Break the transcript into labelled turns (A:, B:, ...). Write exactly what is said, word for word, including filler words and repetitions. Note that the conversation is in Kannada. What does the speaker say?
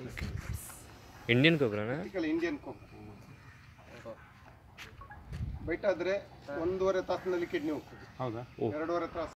A: ಇಂಡಿಯನ್ ಕೊಬ್ರನಾ?
B: ಇಂಡಿಯನ್ ಕೊಬ್ರ ಬೈಟ್ ಆದರೆ ಒಂದೂವರೆ ತಾಸಿನಲ್ಲಿ ಕಿಡ್ನಿ ಹೋಗ್ತದೆ.
C: ಹೌದಾ?
B: ಎರಡೂವರೆ ತಾಸು